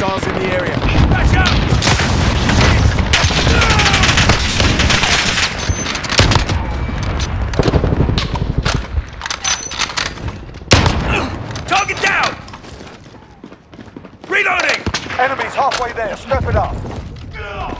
Hostiles in the area. Back up! Target down! Reloading! Enemies halfway there. Step it up.